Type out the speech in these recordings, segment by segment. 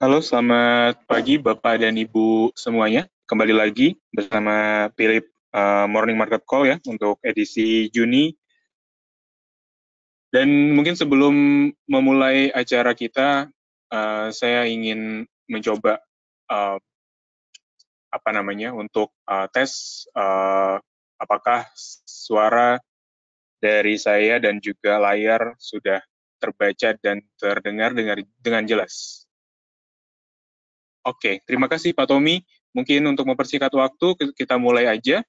Halo, selamat pagi Bapak dan Ibu semuanya. Kembali lagi bersama Philip Morning Market Call ya untuk edisi Juni. Dan mungkin sebelum memulai acara kita, saya ingin mencoba uh, untuk tes apakah suara dari saya dan juga layar sudah terbaca dan terdengar dengan jelas. Oke, terima kasih Pak Tommy. Mungkin untuk mempersingkat waktu, kita mulai aja.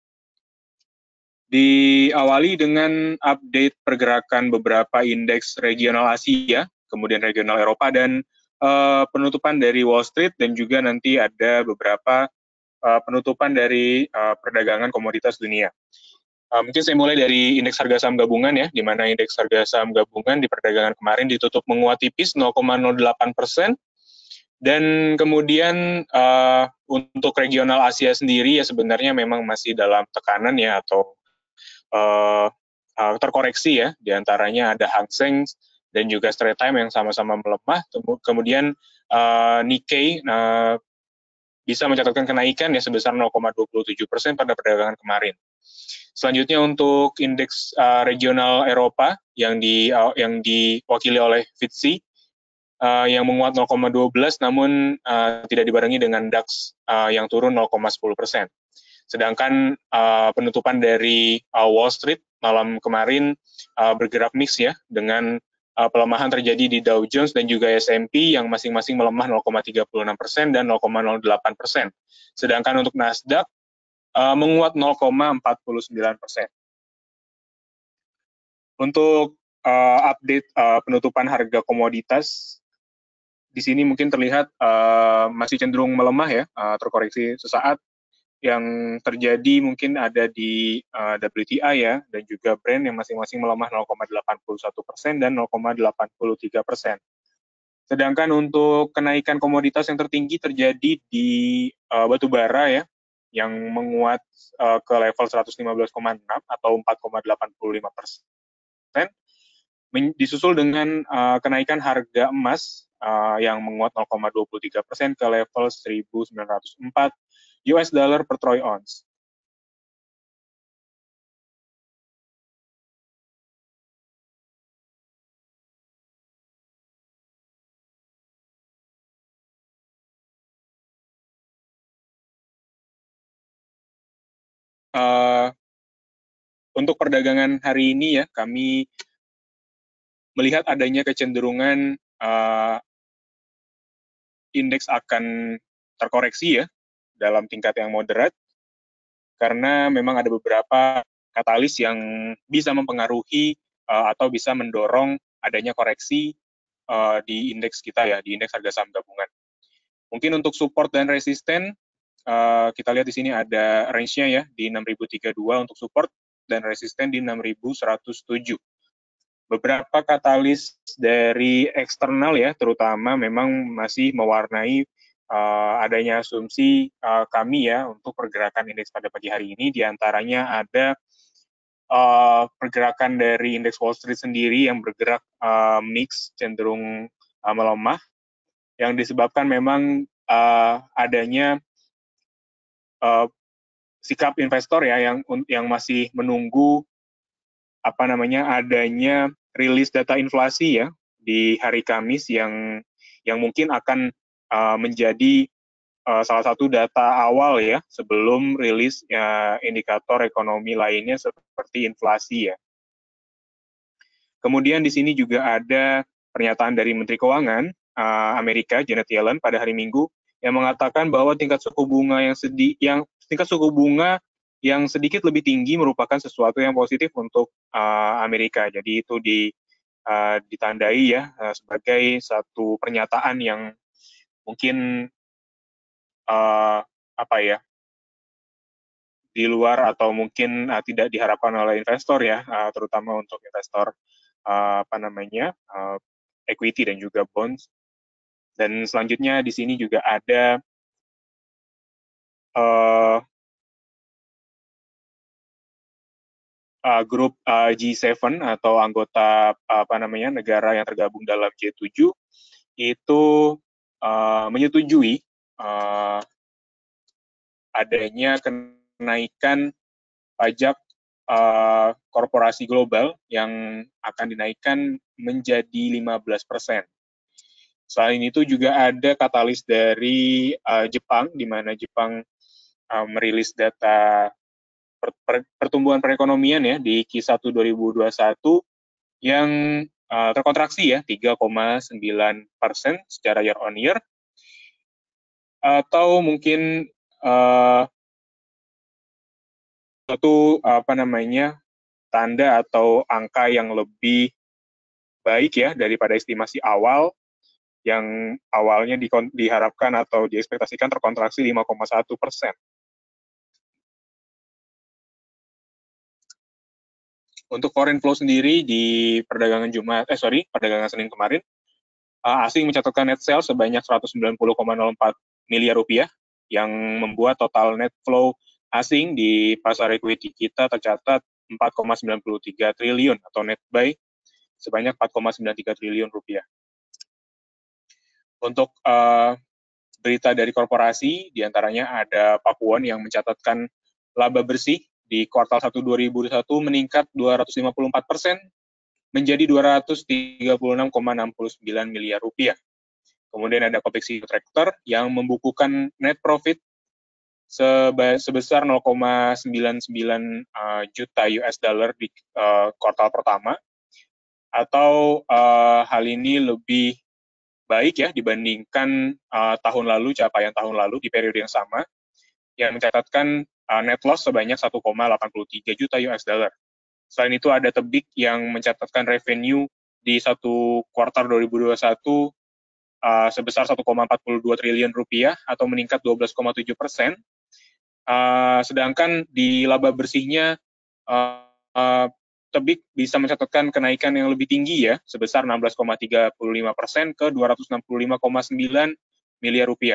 Diawali dengan update pergerakan beberapa indeks regional Asia, kemudian regional Eropa, dan penutupan dari Wall Street, dan juga nanti ada beberapa penutupan dari perdagangan komoditas dunia. Mungkin saya mulai dari indeks harga saham gabungan ya, di mana indeks harga saham gabungan di perdagangan kemarin ditutup menguat tipis 0,08%, dan kemudian untuk regional Asia sendiri ya sebenarnya memang masih dalam tekanan ya atau terkoreksi ya, diantaranya ada Hang Seng dan juga Straits Times yang sama-sama melemah, kemudian Nikkei bisa mencatatkan kenaikan ya sebesar 0,27% pada perdagangan kemarin. Selanjutnya untuk indeks regional Eropa yang diwakili oleh FTSE yang menguat 0,12 namun tidak dibarengi dengan DAX yang turun 0,10%. Sedangkan penutupan dari Wall Street malam kemarin bergerak mix ya, dengan pelemahan terjadi di Dow Jones dan juga S&P yang masing-masing melemah 0,36% dan 0,08%. Sedangkan untuk Nasdaq menguat 0,49%. Untuk update penutupan harga komoditas, di sini mungkin terlihat masih cenderung melemah ya, terkoreksi sesaat. Yang terjadi mungkin ada di WTI ya, dan juga Brent yang masing-masing melemah 0,81% dan 0,83%. Sedangkan untuk kenaikan komoditas yang tertinggi terjadi di batu bara ya, yang menguat ke level 115,6 atau 4,85%, disusul dengan kenaikan harga emas yang menguat 0,23% ke level 1.904 US dollar per troy ounce. Untuk perdagangan hari ini ya, kami melihat adanya kecenderungan indeks akan terkoreksi ya dalam tingkat yang moderat, karena memang ada beberapa katalis yang bisa mempengaruhi atau bisa mendorong adanya koreksi di indeks kita ya, di indeks harga saham gabungan. Mungkin untuk support dan resisten, kita lihat di sini ada range-nya ya, di 6.032 untuk support, dan resisten di 6.107. Beberapa katalis dari eksternal ya, terutama memang masih mewarnai adanya asumsi kami ya untuk pergerakan indeks pada pagi hari ini. Di antaranya ada pergerakan dari indeks Wall Street sendiri yang bergerak mix, cenderung melemah, yang disebabkan memang adanya sikap investor ya yang masih menunggu adanya rilis data inflasi ya di hari Kamis yang mungkin akan menjadi salah satu data awal ya sebelum rilis indikator ekonomi lainnya seperti inflasi ya. Kemudian di sini juga ada pernyataan dari Menteri Keuangan Amerika Janet Yellen pada hari Minggu yang mengatakan bahwa tingkat suku bunga yang sedikit lebih tinggi merupakan sesuatu yang positif untuk Amerika. Jadi itu ditandai ya sebagai satu pernyataan yang mungkin di luar atau mungkin tidak diharapkan oleh investor ya, terutama untuk investor equity dan juga bonds. Dan selanjutnya di sini juga ada grup G7 atau anggota negara yang tergabung dalam G7 itu menyetujui adanya kenaikan pajak korporasi global yang akan dinaikkan menjadi 15%. Selain itu juga ada katalis dari Jepang, di mana Jepang merilis data pertumbuhan perekonomian ya di Q1 2021 yang terkontraksi ya 3,9% secara year on year, atau mungkin satu tanda atau angka yang lebih baik ya daripada estimasi awal yang awalnya diharapkan atau diekspektasikan terkontraksi 5,1%. Untuk foreign flow sendiri di perdagangan perdagangan Senin kemarin, asing mencatatkan net sales sebanyak 190,04 miliar rupiah, yang membuat total net flow asing di pasar equity kita tercatat 4,93 triliun atau net buy sebanyak 4,93 triliun rupiah. Untuk berita dari korporasi, diantaranya ada Pakuwon yang mencatatkan laba bersih di kuartal 1 2021 meningkat 254% menjadi 236,69 miliar rupiah. Kemudian ada Kopeksi Tractor yang membukukan net profit sebesar 0,99 juta US dollar di kuartal pertama, atau hal ini lebih baik ya dibandingkan capaian tahun lalu di periode yang sama, yang mencatatkan net loss sebanyak 1,83 juta US dollar. Selain itu ada Tebik yang mencatatkan revenue di satu kuartal 2021 sebesar 1,42 triliun rupiah atau meningkat 12,7%. Sedangkan di laba bersihnya Tebik bisa mencatatkan kenaikan yang lebih tinggi ya, sebesar 16,35% ke 265,9 miliar rupiah.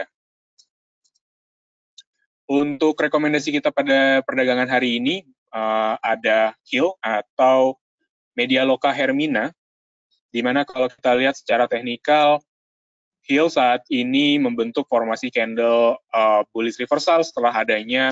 Untuk rekomendasi kita pada perdagangan hari ini, ada Hill atau Medialoka Hermina, di mana kalau kita lihat secara teknikal, Hill saat ini membentuk formasi candle bullish reversal setelah adanya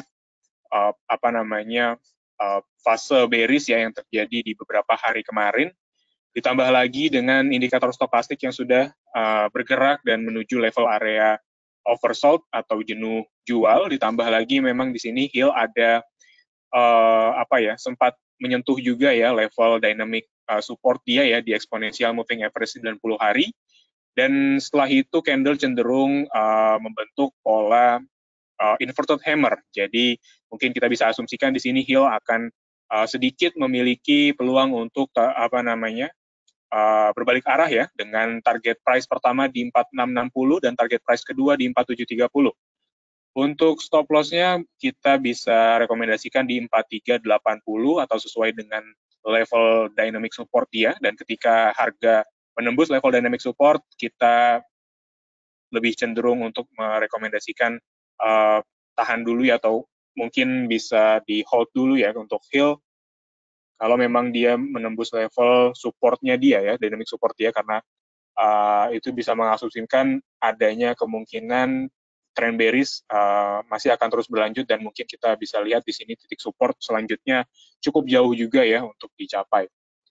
fase bearish ya yang terjadi di beberapa hari kemarin, ditambah lagi dengan indikator stokastik yang sudah bergerak dan menuju level area oversold atau jenuh jual, ditambah lagi memang di sini Hill ada sempat menyentuh juga ya level dynamic support dia ya di exponential moving average 90 hari, dan setelah itu candle cenderung membentuk pola inverted hammer. Jadi mungkin kita bisa asumsikan di sini Hill akan sedikit memiliki peluang untuk berbalik arah ya, dengan target price pertama di 4660 dan target price kedua di 4730. Untuk stop loss-nya kita bisa rekomendasikan di 4380 atau sesuai dengan level dynamic support dia, dan ketika harga menembus level dynamic support, kita lebih cenderung untuk merekomendasikan tahan dulu ya, atau mungkin bisa di hold dulu ya untuk Hill kalau memang dia menembus level supportnya dia ya, dynamic support dia, karena itu bisa mengasumsikan adanya kemungkinan trend bearish masih akan terus berlanjut, dan mungkin kita bisa lihat di sini titik support selanjutnya cukup jauh juga ya untuk dicapai.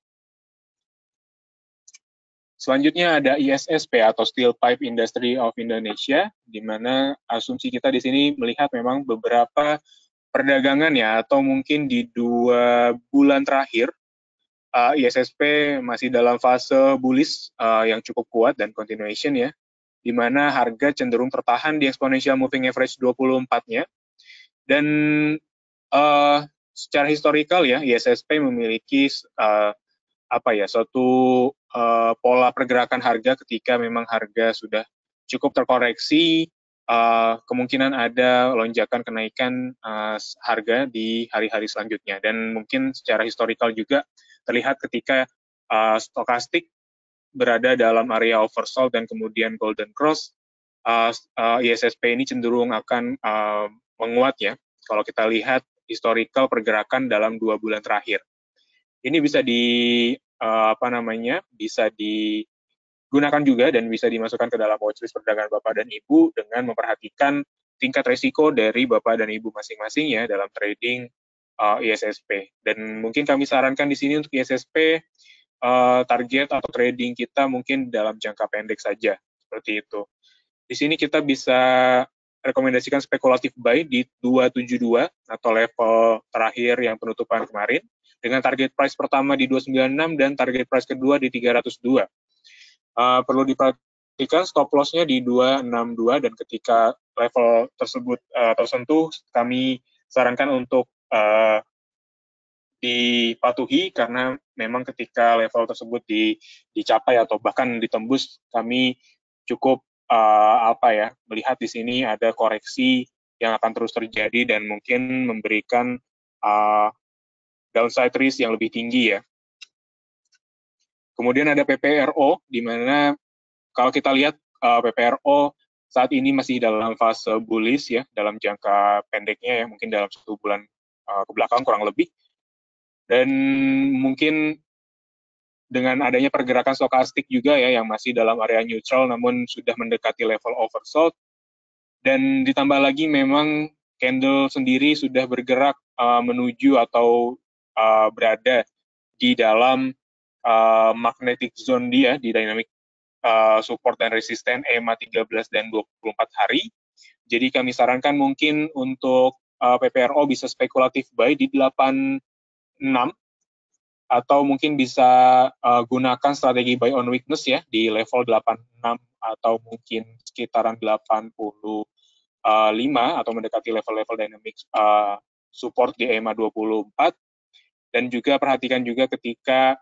Selanjutnya ada ISSP atau Steel Pipe Industry of Indonesia, di mana asumsi kita di sini melihat memang beberapa perdagangan ya, atau mungkin di 2 bulan terakhir, ISSP masih dalam fase bullish yang cukup kuat dan continuation ya, di mana harga cenderung tertahan di exponential moving average 24-nya, dan secara historical ya, ISSP memiliki suatu pola pergerakan harga ketika memang harga sudah cukup terkoreksi, kemungkinan ada lonjakan kenaikan harga di hari-hari selanjutnya. Dan mungkin secara historical juga terlihat ketika stokastik berada dalam area oversold dan kemudian golden cross, ISSP ini cenderung akan menguat ya, kalau kita lihat historical pergerakan dalam 2 bulan terakhir. Ini bisa gunakan juga dan bisa dimasukkan ke dalam watchlist perdagangan Bapak dan Ibu dengan memperhatikan tingkat resiko dari Bapak dan Ibu masing-masing ya dalam trading ISSP. Dan mungkin kami sarankan di sini untuk ISSP target atau trading kita mungkin dalam jangka pendek saja, seperti itu. Di sini kita bisa rekomendasikan spekulatif buy di 272 atau level terakhir yang penutupan kemarin, dengan target price pertama di 296 dan target price kedua di 302. Perlu diperhatikan stop loss-nya di 262 dan ketika level tersebut tersentuh, kami sarankan untuk dipatuhi karena memang ketika level tersebut dicapai atau bahkan ditembus, kami cukup melihat di sini ada koreksi yang akan terus terjadi dan mungkin memberikan downside risk yang lebih tinggi ya. Kemudian ada PPRO, di mana kalau kita lihat PPRO saat ini masih dalam fase bullish ya, dalam jangka pendeknya ya, mungkin dalam 1 bulan ke belakang kurang lebih. Dan mungkin dengan adanya pergerakan stokastik juga ya, yang masih dalam area neutral namun sudah mendekati level oversold. Dan ditambah lagi memang candle sendiri sudah bergerak menuju atau berada di dalam magnetic zone dia di dynamic support dan resisten EMA 13 dan 24 hari. Jadi kami sarankan mungkin untuk PPRO bisa spekulatif buy di 86 atau mungkin bisa gunakan strategi buy on weakness ya di level 86 atau mungkin sekitaran 85 atau mendekati level-level dynamic support di EMA 24. Dan juga perhatikan juga ketika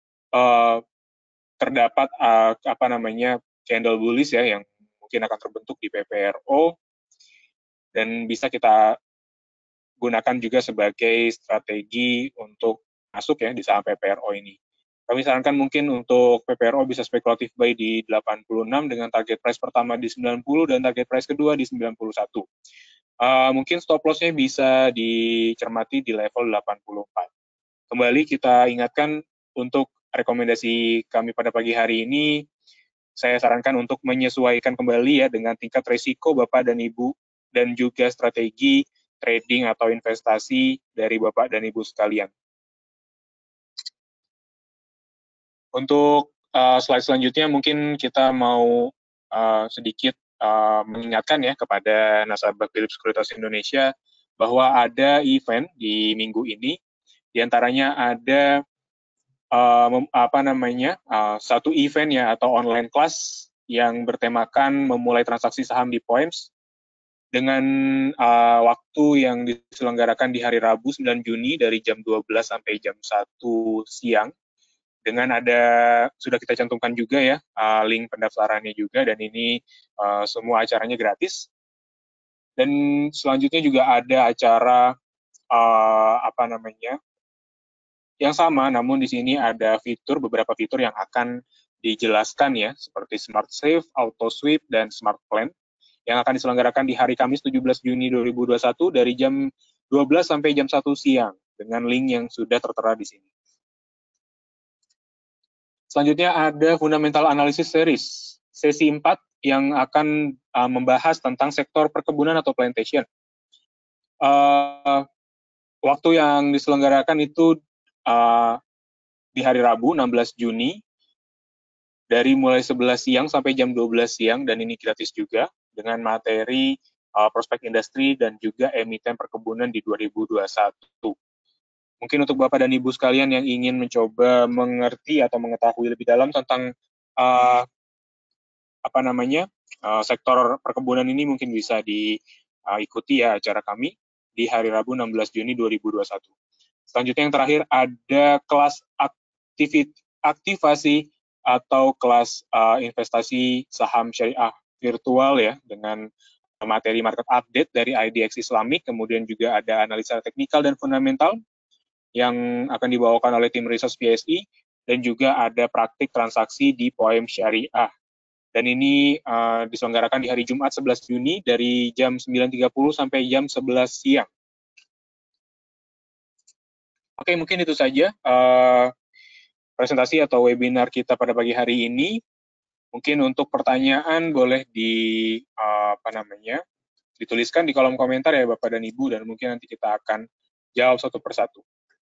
terdapat candle bullish ya yang mungkin akan terbentuk di PPRO dan bisa kita gunakan juga sebagai strategi untuk masuk ya di saham PPRO ini. Kami sarankan mungkin untuk PPRO bisa spekulatif buy di 86 dengan target price pertama di 90 dan target price kedua di 91. Mungkin stop loss-nya bisa dicermati di level 84. Kembali kita ingatkan untuk rekomendasi kami pada pagi hari ini, saya sarankan untuk menyesuaikan kembali ya dengan tingkat resiko Bapak dan Ibu dan juga strategi trading atau investasi dari Bapak dan Ibu sekalian. Untuk slide selanjutnya mungkin kita mau sedikit mengingatkan ya kepada nasabah Philips Sekuritas Indonesia bahwa ada event di minggu ini, diantaranya ada satu event ya atau online class yang bertemakan memulai transaksi saham di Poems dengan waktu yang diselenggarakan di hari Rabu 9 Juni dari jam 12 sampai jam 1 siang. Dengan sudah kita cantumkan juga ya link pendaftarannya juga, dan ini semua acaranya gratis. Dan selanjutnya juga ada acara yang sama, namun di sini ada beberapa fitur yang akan dijelaskan ya, seperti Smart Save, Auto Sweep, dan Smart Plan, yang akan diselenggarakan di hari Kamis 17 Juni 2021 dari jam 12 sampai jam 1 siang, dengan link yang sudah tertera di sini. Selanjutnya ada Fundamental Analysis Series, sesi 4 yang akan membahas tentang sektor perkebunan atau plantation. Waktu yang diselenggarakan itu di hari Rabu 16 Juni, dari mulai 11 siang sampai jam 12 siang, dan ini gratis juga, dengan materi prospek industri dan juga emiten perkebunan di 2021. Mungkin untuk Bapak dan Ibu sekalian yang ingin mencoba mengerti atau mengetahui lebih dalam tentang sektor perkebunan ini, mungkin bisa diikuti ya acara kami di hari Rabu 16 Juni 2021. Selanjutnya yang terakhir ada kelas aktivasi atau kelas investasi saham syariah virtual ya, dengan materi market update dari IDX Islamic, kemudian juga ada analisa teknikal dan fundamental yang akan dibawakan oleh tim research PSI, dan juga ada praktik transaksi di Poem Syariah. Dan ini diselenggarakan di hari Jumat 11 Juni dari jam 9.30 sampai jam 11 siang. Oke, mungkin itu saja presentasi atau webinar kita pada pagi hari ini. Mungkin untuk pertanyaan boleh dituliskan di kolom komentar ya Bapak dan Ibu, dan mungkin nanti kita akan jawab satu persatu.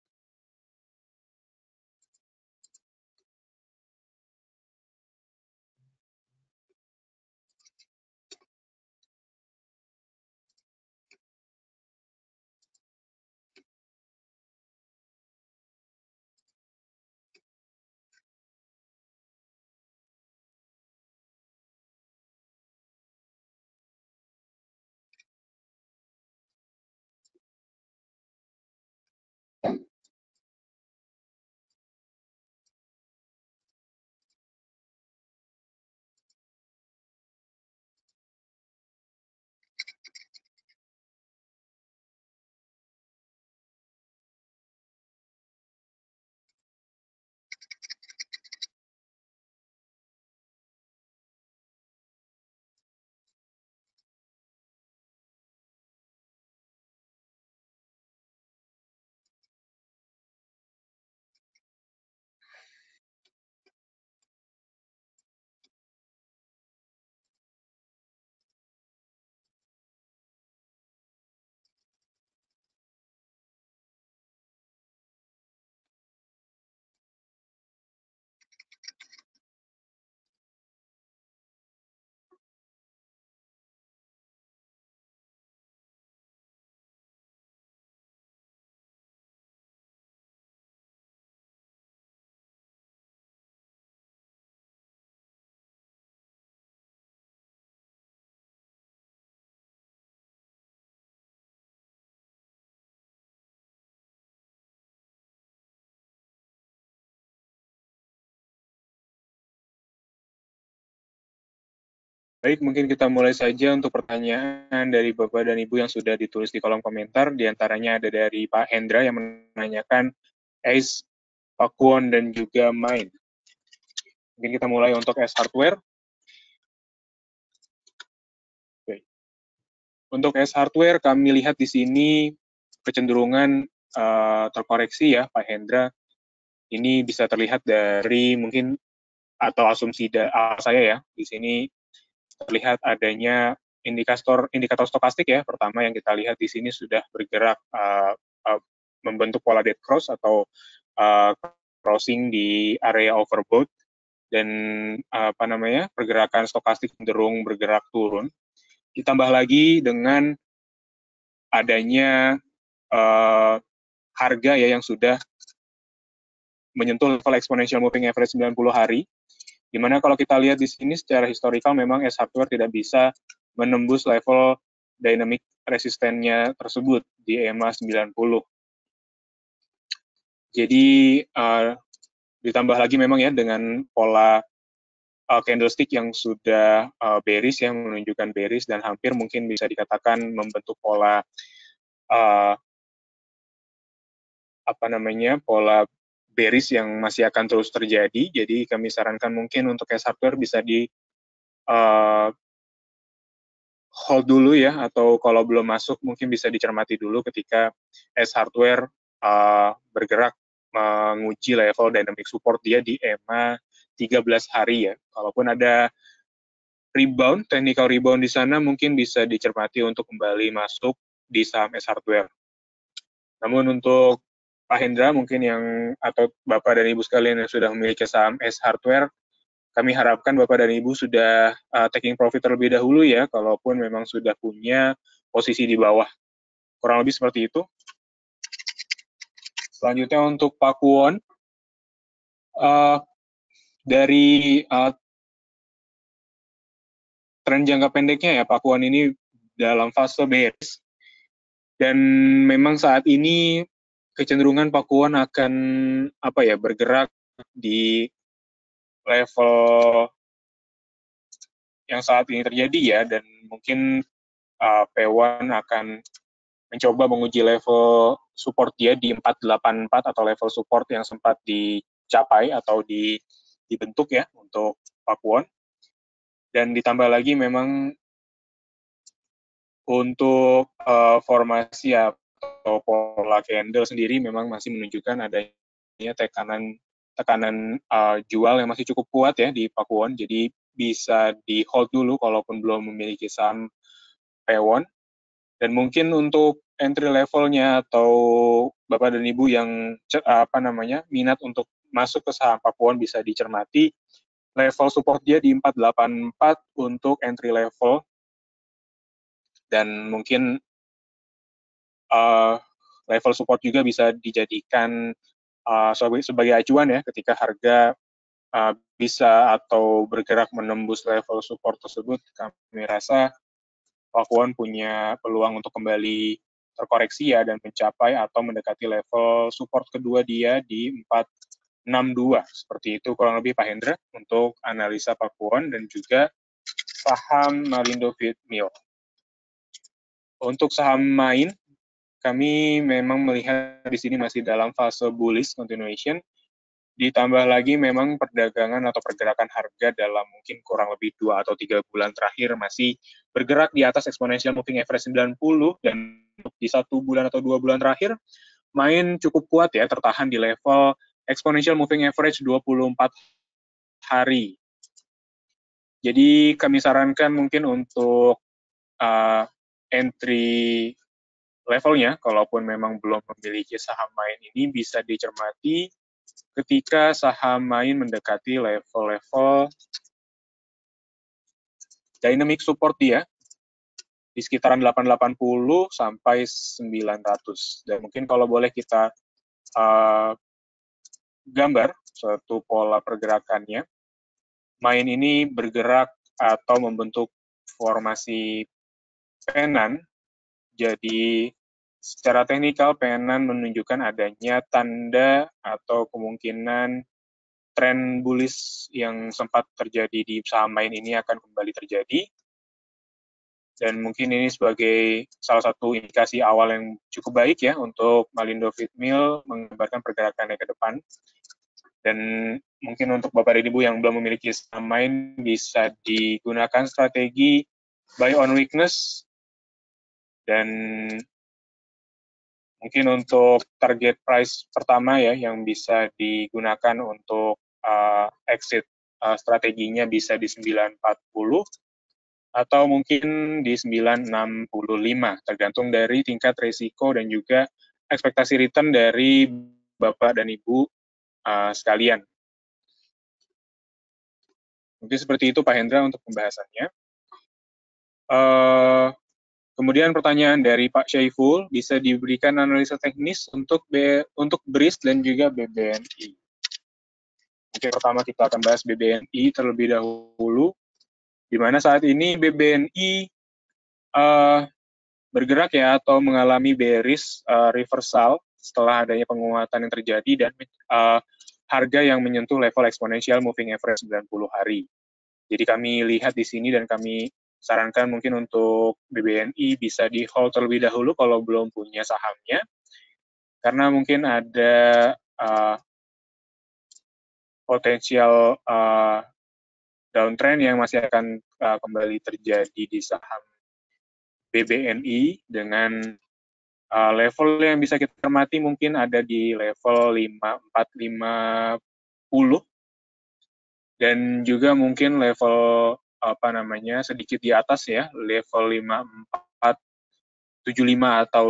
Baik, mungkin kita mulai saja untuk pertanyaan dari Bapak dan Ibu yang sudah ditulis di kolom komentar. Di antaranya ada dari Pak Hendra yang menanyakan ACE, Pakuwon, dan juga Main. Mungkin kita mulai untuk ACE Hardware. Oke. Untuk ACE Hardware, kami lihat di sini kecenderungan terkoreksi ya, Pak Hendra. Ini bisa terlihat dari mungkin atau asumsi saya ya, di sini terlihat adanya indikator stokastik ya. Pertama yang kita lihat di sini sudah bergerak membentuk pola dead cross atau crossing di area overbought, dan pergerakan stokastik cenderung bergerak turun. Ditambah lagi dengan adanya harga ya yang sudah menyentuh level exponential moving average 90 hari, di mana kalau kita lihat di sini secara historikal memang ACE Hardware tidak bisa menembus level dynamic resistennya tersebut di EMA 90. Jadi ditambah lagi memang ya dengan pola candlestick yang sudah bearish ya, menunjukkan bearish dan hampir mungkin bisa dikatakan membentuk pola pola bearish yang masih akan terus terjadi. Jadi kami sarankan mungkin untuk ACE Hardware bisa di hold dulu ya, atau kalau belum masuk mungkin bisa dicermati dulu ketika ACE Hardware bergerak menguji level dynamic support dia di EMA 13 hari ya. Kalaupun ada rebound, technical rebound di sana mungkin bisa dicermati untuk kembali masuk di saham ACE Hardware. Namun untuk Pak Hendra mungkin atau Bapak dan Ibu sekalian yang sudah memiliki saham ACE Hardware, kami harapkan Bapak dan Ibu sudah taking profit terlebih dahulu ya, kalaupun memang sudah punya posisi di bawah. Kurang lebih seperti itu. Selanjutnya untuk Pakuwon, dari tren jangka pendeknya ya, Pakuwon ini dalam fase bearish, dan memang saat ini kecenderungan Pakuwon akan bergerak di level yang saat ini terjadi ya, dan mungkin P1 akan mencoba menguji level support dia di 484 atau level support yang sempat dicapai atau dibentuk ya untuk Pakuwon. Dan ditambah lagi memang untuk formasi atau pola candle sendiri memang masih menunjukkan adanya tekanan jual yang masih cukup kuat ya di Pakuwon. Jadi bisa di hold dulu kalaupun belum memiliki saham Pewon. Dan mungkin untuk entry levelnya atau Bapak dan Ibu yang minat untuk masuk ke saham Pakuan bisa dicermati level support dia di 484 untuk entry level, dan mungkin level support juga bisa dijadikan sebagai acuan ya ketika harga bisa atau bergerak menembus level support tersebut. Kami rasa Pakuan punya peluang untuk kembali terkoreksi ya dan mencapai atau mendekati level support kedua dia di 462. Seperti itu kurang lebih Pak Hendra untuk analisa Pakuan dan juga saham Malindo Feedmill. Untuk saham main, kami memang melihat di sini masih dalam fase bullish continuation. Ditambah lagi memang perdagangan atau pergerakan harga dalam mungkin kurang lebih 2 atau 3 bulan terakhir masih bergerak di atas exponential moving average 90, dan di 1 bulan atau 2 bulan terakhir main cukup kuat ya, tertahan di level exponential moving average 24 hari. Jadi kami sarankan mungkin untuk entry levelnya, kalaupun memang belum memiliki saham main ini, bisa dicermati ketika saham main mendekati level-level dynamic support dia di sekitaran 880 sampai 900. Dan mungkin kalau boleh kita gambar suatu pola pergerakannya, main ini bergerak atau membentuk formasi penan. Jadi secara teknikal penan menunjukkan adanya tanda atau kemungkinan tren bullish yang sempat terjadi di saham main ini akan kembali terjadi. Dan mungkin ini sebagai salah satu indikasi awal yang cukup baik ya untuk Malindo Feedmill menggambarkan pergerakannya ke depan. Dan mungkin untuk Bapak dan Ibu yang belum memiliki saham main bisa digunakan strategi buy on weakness. Dan mungkin untuk target price pertama ya yang bisa digunakan untuk exit strateginya bisa di 940 atau mungkin di 965, tergantung dari tingkat risiko dan juga ekspektasi return dari Bapak dan Ibu sekalian. Mungkin seperti itu Pak Hendra untuk pembahasannya. Kemudian pertanyaan dari Pak Syaiful, bisa diberikan analisa teknis untuk BRIS dan juga BBNI. Mungkin pertama kita akan bahas BBNI terlebih dahulu, di mana saat ini BBNI bergerak ya atau mengalami bearish reversal setelah adanya penguatan yang terjadi dan harga yang menyentuh level exponential moving average 90 hari. Jadi kami lihat di sini dan kami sarankan mungkin untuk BBNI bisa di hold terlebih dahulu kalau belum punya sahamnya, karena mungkin ada potensial downtrend yang masih akan kembali terjadi di saham BBNI dengan level yang bisa kita cermati mungkin ada di level 5450 dan juga mungkin level sedikit di atas ya, level 5475 atau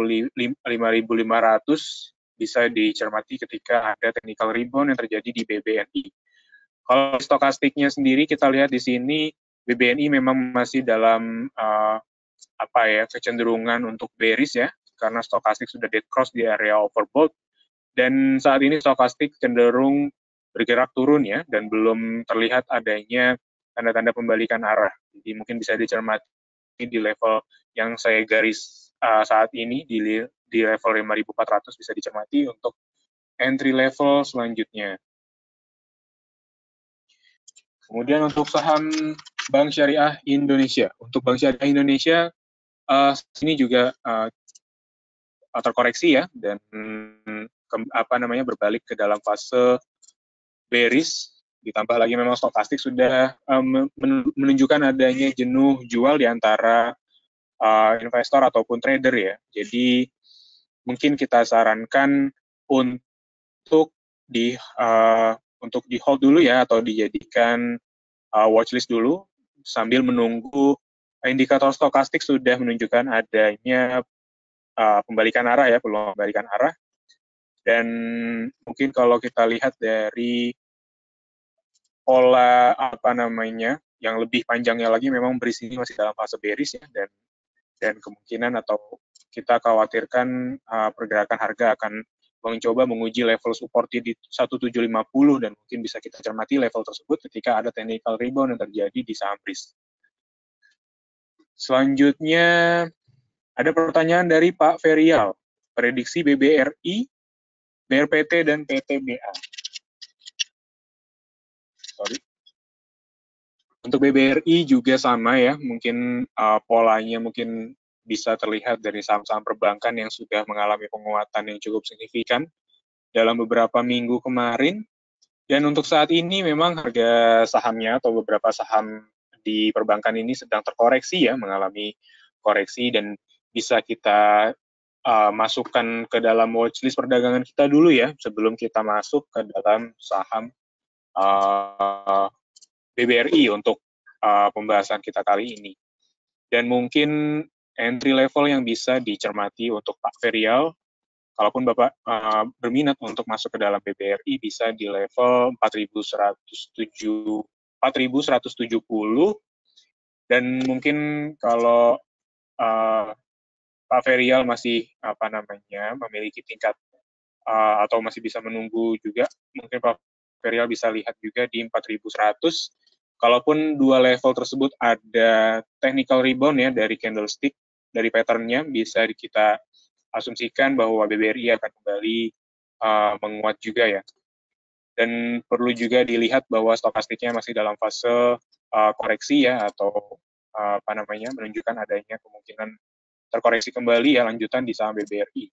5500 bisa dicermati ketika ada technical rebound yang terjadi di BBNI. Kalau stokastiknya sendiri kita lihat di sini BBNI memang masih dalam kecenderungan untuk bearish ya, karena stokastik sudah dead cross di area overbought, dan saat ini stokastik cenderung bergerak turun ya, dan belum terlihat adanya tanda-tanda pembalikan arah. Jadi mungkin bisa dicermati di level yang saya garis saat ini, di level 5.400 bisa dicermati untuk entry level selanjutnya. Kemudian untuk saham Bank Syariah Indonesia. Untuk Bank Syariah Indonesia, ini juga terkoreksi ya, dan berbalik ke dalam fase bearish, ditambah lagi memang stokastik sudah menunjukkan adanya jenuh jual di antara investor ataupun trader ya. Jadi mungkin kita sarankan untuk di hold dulu ya, atau dijadikan watchlist dulu sambil menunggu indikator stokastik sudah menunjukkan adanya pembalikan arah ya, peluang pembalikan arah. Dan mungkin kalau kita lihat dari pola apa namanya yang lebih panjangnya lagi, memang beris ini masih dalam fase bearish ya, dan kemungkinan atau kita khawatirkan pergerakan harga akan mencoba menguji level support di 1750 dan mungkin bisa kita cermati level tersebut ketika ada technical rebound yang terjadi di saham BRIS. Selanjutnya ada pertanyaan dari Pak Ferial, prediksi BBRI, BRPT, dan PTBA. Sorry. Untuk BBRI juga sama ya, mungkin polanya mungkin bisa terlihat dari saham-saham perbankan yang sudah mengalami penguatan yang cukup signifikan dalam beberapa minggu kemarin. Dan untuk saat ini memang harga sahamnya atau beberapa saham di perbankan ini sedang terkoreksi ya, mengalami koreksi dan bisa kita masukkan ke dalam watchlist perdagangan kita dulu ya, sebelum kita masuk ke dalam saham BBRI untuk pembahasan kita kali ini. Dan mungkin entry level yang bisa dicermati untuk Pak Ferial, kalaupun Bapak berminat untuk masuk ke dalam BBRI, bisa di level 4.170, dan mungkin kalau Pak Ferial masih memiliki tingkat atau masih bisa menunggu juga, mungkin Pak Ferial bisa lihat juga di 4.100. Kalaupun dua level tersebut ada technical rebound ya dari candlestick, dari pattern-nya, bisa kita asumsikan bahwa BBRI akan kembali menguat juga ya. Dan perlu juga dilihat bahwa stokastiknya masih dalam fase koreksi ya, atau menunjukkan adanya kemungkinan terkoreksi kembali ya lanjutan di saham BBRI.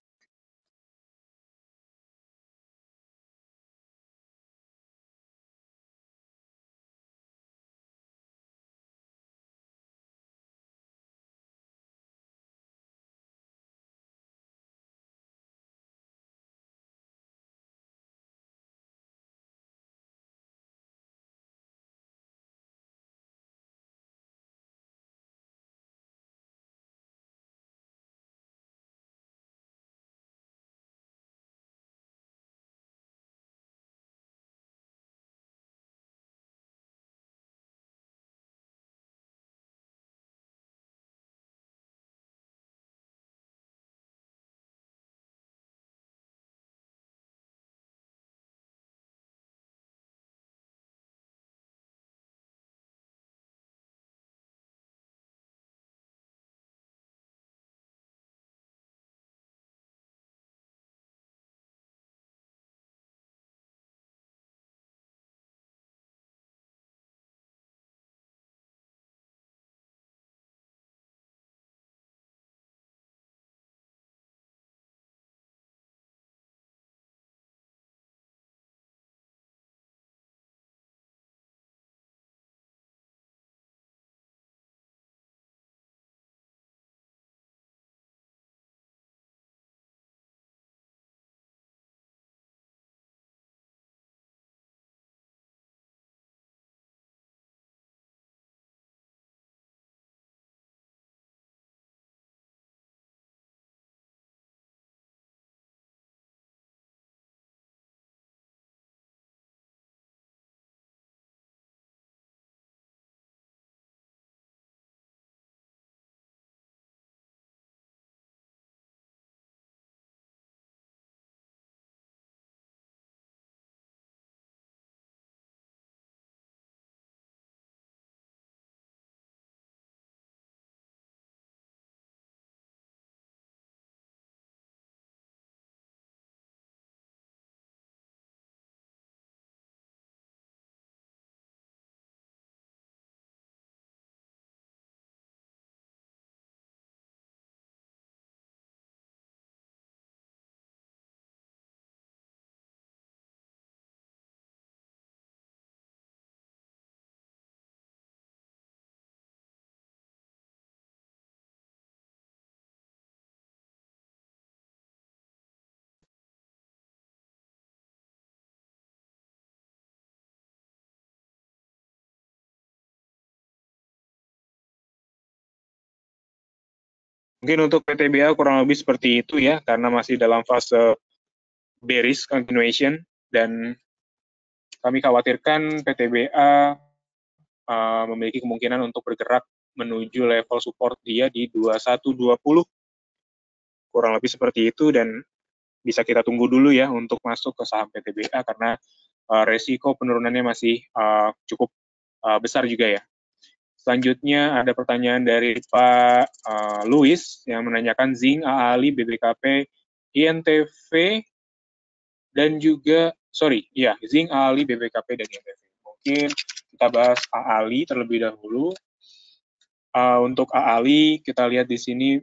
Mungkin untuk PTBA kurang lebih seperti itu ya, karena masih dalam fase bearish continuation, dan kami khawatirkan PTBA memiliki kemungkinan untuk bergerak menuju level support dia di 2120, kurang lebih seperti itu, dan bisa kita tunggu dulu ya untuk masuk ke saham PTBA karena resiko penurunannya masih cukup besar juga ya. Selanjutnya ada pertanyaan dari Pak Louis yang menanyakan Zing, AALI, BBKP, INTV, dan juga, Zing, AALI, BBKP, dan INTV. Mungkin kita bahas AALI terlebih dahulu. Untuk AALI, kita lihat di sini,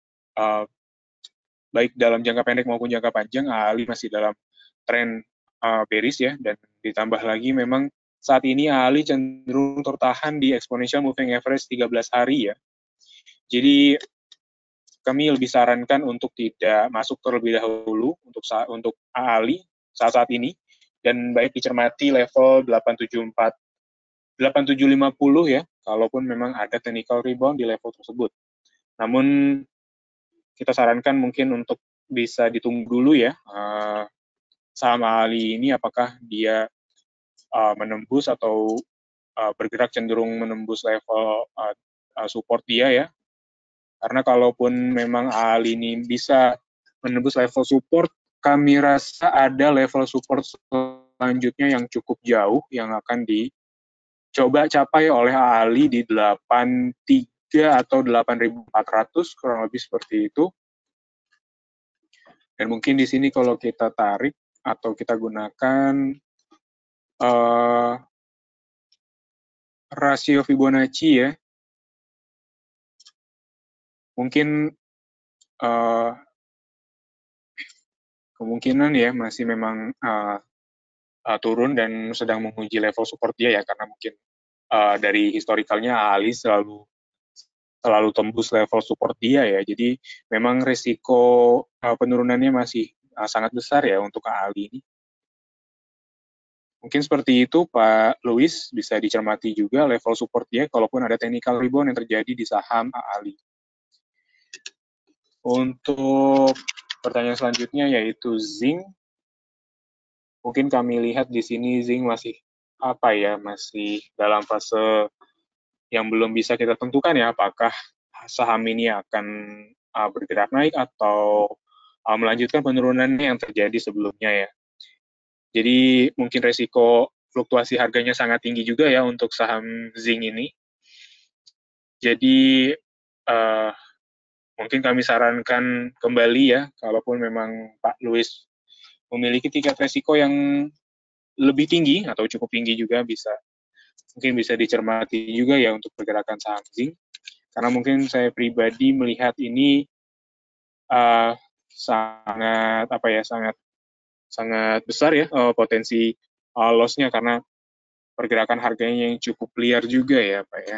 baik dalam jangka pendek maupun jangka panjang, AALI masih dalam tren bearish ya, dan ditambah lagi memang saat ini AALI cenderung tertahan di exponential moving average 13 hari ya. Jadi kami lebih sarankan untuk tidak masuk terlebih dahulu untuk AALI saat ini, dan baik dicermati level 874, 8750 ya, kalaupun memang ada technical rebound di level tersebut. Namun kita sarankan mungkin untuk bisa ditunggu dulu ya saham AALI ini apakah dia menembus atau bergerak cenderung menembus level support dia ya. Karena kalaupun memang AALI ini bisa menembus level support, kami rasa ada level support selanjutnya yang cukup jauh yang akan dicoba capai oleh AALI di 83 atau 8.400, kurang lebih seperti itu. Dan mungkin di sini kalau kita tarik atau kita gunakan rasio Fibonacci ya, mungkin kemungkinan ya masih memang turun dan sedang menguji level support dia ya, karena mungkin dari historikalnya AALI selalu tembus level support dia ya, jadi memang resiko penurunannya masih sangat besar ya untuk AALI ini. Mungkin seperti itu Pak Louis, bisa dicermati juga level support dia kalaupun ada technical rebound yang terjadi di saham AALI. Untuk pertanyaan selanjutnya yaitu Zing. Mungkin kami lihat di sini Zing masih masih dalam fase yang belum bisa kita tentukan ya, apakah saham ini akan bergerak naik atau melanjutkan penurunannya yang terjadi sebelumnya ya. Jadi mungkin resiko fluktuasi harganya sangat tinggi juga ya untuk saham Zing ini. Jadi mungkin kami sarankan kembali ya, kalaupun memang Pak Louis memiliki tingkat resiko yang lebih tinggi atau cukup tinggi juga, mungkin bisa dicermati juga ya untuk pergerakan saham Zing. Karena mungkin saya pribadi melihat ini sangat sangat besar ya potensi loss-nya, karena pergerakan harganya yang cukup liar juga ya Pak ya.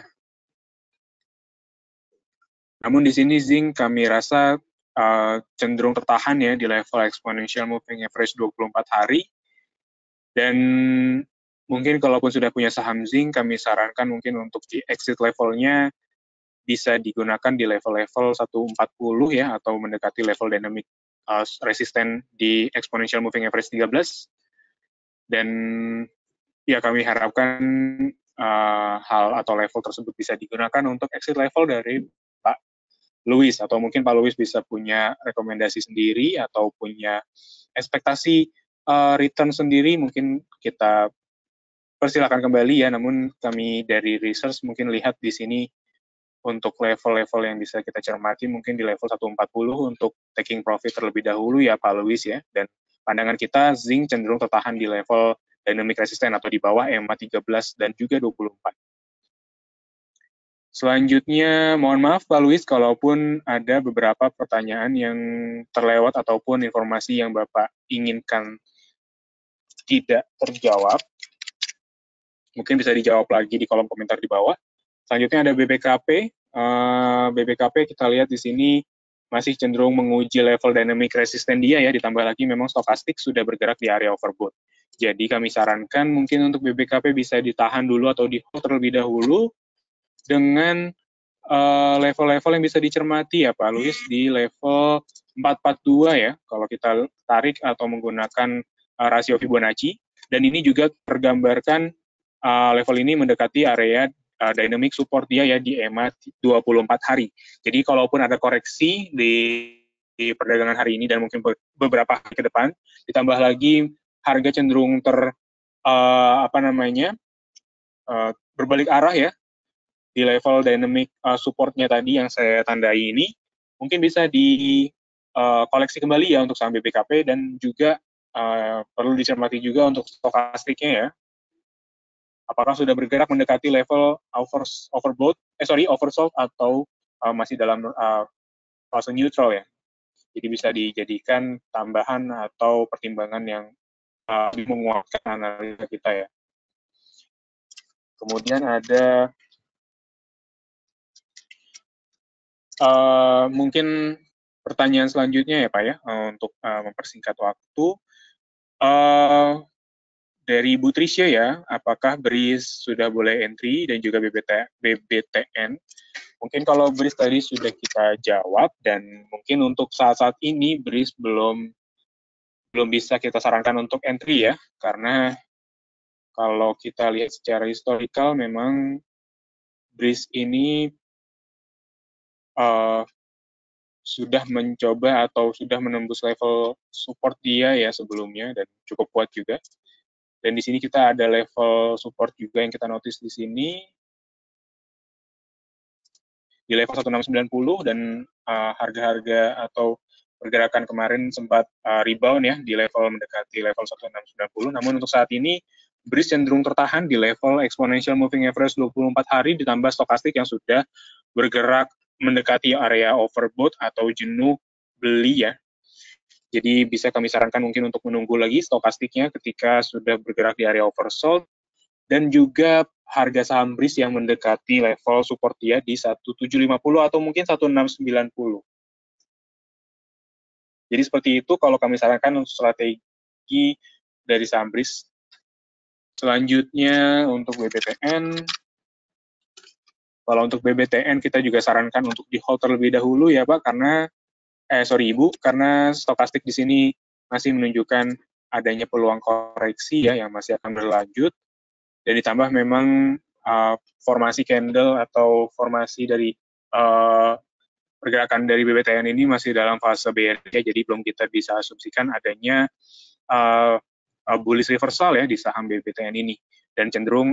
Namun di sini Zing kami rasa cenderung tertahan ya di level exponential moving average 24 hari, dan mungkin kalaupun sudah punya saham Zing, kami sarankan mungkin untuk di exit levelnya bisa digunakan di level-level 140 ya, atau mendekati level dynamic resisten di exponential moving average 13. Dan ya kami harapkan hal atau level tersebut bisa digunakan untuk exit level dari Pak Louis, atau mungkin Pak Louis bisa punya rekomendasi sendiri atau punya ekspektasi return sendiri, mungkin kita persilakan kembali ya. Namun kami dari research mungkin lihat di sini untuk level-level yang bisa kita cermati mungkin di level 140 untuk taking profit terlebih dahulu ya Pak Louis ya. Dan pandangan kita Zing cenderung tertahan di level dynamic resistance atau di bawah EMA 13 dan juga 24. Selanjutnya, mohon maaf Pak Louis, kalaupun ada beberapa pertanyaan yang terlewat ataupun informasi yang Bapak inginkan tidak terjawab, mungkin bisa dijawab lagi di kolom komentar di bawah. Selanjutnya ada BBKP. BBKP kita lihat di sini masih cenderung menguji level dynamic resistance dia ya, ditambah lagi memang stokastik sudah bergerak di area overbought. Jadi kami sarankan mungkin untuk BBKP bisa ditahan dulu atau di hold terlebih dahulu dengan level-level yang bisa dicermati ya Pak Luis di level 442 ya, kalau kita tarik atau menggunakan rasio Fibonacci, dan ini juga tergambarkan level ini mendekati area dynamic support dia ya di EMA 24 hari. Jadi kalaupun ada koreksi di perdagangan hari ini dan mungkin beberapa hari ke depan, ditambah lagi harga cenderung berbalik arah ya di level dynamic support-nya tadi yang saya tandai ini, mungkin bisa di koleksi kembali ya untuk saham BBKP, dan juga perlu dicermati juga untuk stokastiknya ya. Apakah sudah bergerak mendekati level oversold atau masih dalam fase neutral ya. Jadi bisa dijadikan tambahan atau pertimbangan yang menguatkan analisa kita ya. Kemudian ada mungkin pertanyaan selanjutnya ya Pak ya, untuk mempersingkat waktu. Dari Bu Trisha ya, apakah BRIS sudah boleh entry dan juga BBTN? Mungkin kalau BRIS tadi sudah kita jawab, dan mungkin untuk saat-saat ini BRIS belum bisa kita sarankan untuk entry ya, karena kalau kita lihat secara historical memang BRIS ini sudah mencoba atau sudah menembus level support dia ya sebelumnya, dan cukup kuat juga. Dan di sini kita ada level support juga yang kita notice di sini di level 1690, dan harga-harga atau pergerakan kemarin sempat rebound ya di level mendekati level 1690. Namun untuk saat ini BRIS cenderung tertahan di level exponential moving average 24 hari ditambah stokastik yang sudah bergerak mendekati area overbought atau jenuh beli ya. Jadi bisa kami sarankan mungkin untuk menunggu lagi stokastiknya ketika sudah bergerak di area oversold, dan juga harga saham BRIS yang mendekati level support dia di 1750 atau mungkin 1690. Jadi seperti itu kalau kami sarankan untuk strategi dari saham BRIS. Selanjutnya untuk BBTN. Kalau untuk BBTN kita juga sarankan untuk di hold terlebih dahulu ya Pak, karena Ibu, karena stokastik di sini masih menunjukkan adanya peluang koreksi ya yang masih akan berlanjut, dan ditambah memang formasi candle atau formasi dari pergerakan dari BBTN ini masih dalam fase bear ya, jadi belum kita bisa asumsikan adanya bullish reversal ya di saham BBTN ini, dan cenderung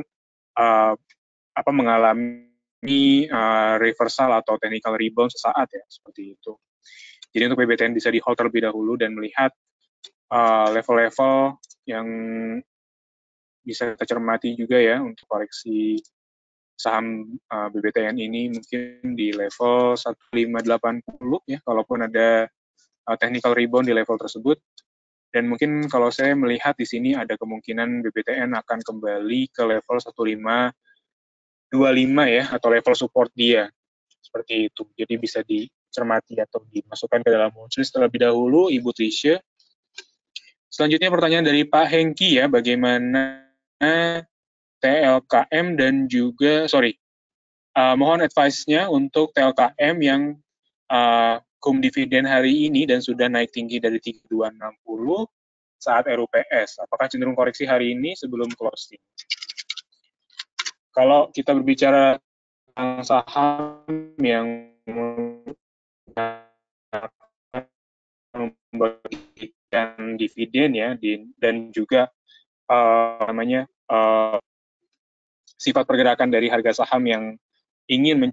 mengalami reversal atau technical rebound sesaat ya, seperti itu. Jadi untuk BBTN bisa di hold terlebih dahulu dan melihat level-level yang bisa kita cermati juga ya untuk koreksi saham BBTN ini mungkin di level 1580 ya, kalaupun ada technical rebound di level tersebut. Dan mungkin kalau saya melihat di sini ada kemungkinan BBTN akan kembali ke level 1525 ya, atau level support dia. Seperti itu. Jadi bisa dicermati atau dimasukkan ke dalam watchlist terlebih dahulu, Ibu Trisha. Selanjutnya pertanyaan dari Pak Hengki ya, bagaimana TLKM dan juga, mohon advice-nya untuk TLKM yang kum dividen hari ini dan sudah naik tinggi dari 3260 saat RUPS. Apakah cenderung koreksi hari ini sebelum closing? Kalau kita berbicara tentang saham yang membagikan dividen ya, dan juga sifat pergerakan dari harga saham yang ingin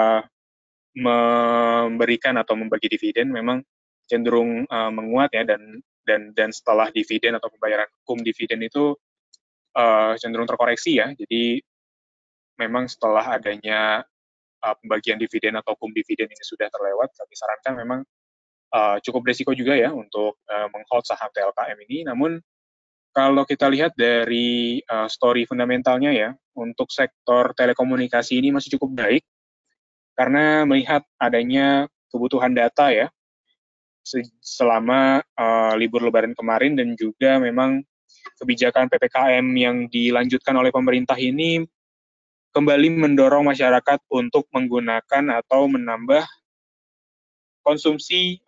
memberikan atau membagi dividen memang cenderung menguat ya, dan setelah dividen atau pembayaran kum dividen itu cenderung terkoreksi ya. Jadi memang setelah adanya pembagian dividen atau kum dividen ini sudah terlewat, kami sarankan memang cukup berisiko juga ya untuk menghold saham TLKM ini. Namun kalau kita lihat dari story fundamentalnya ya, untuk sektor telekomunikasi ini masih cukup baik, karena melihat adanya kebutuhan data ya, selama libur lebaran kemarin, dan juga memang kebijakan PPKM yang dilanjutkan oleh pemerintah ini kembali mendorong masyarakat untuk menggunakan atau menambah konsumsi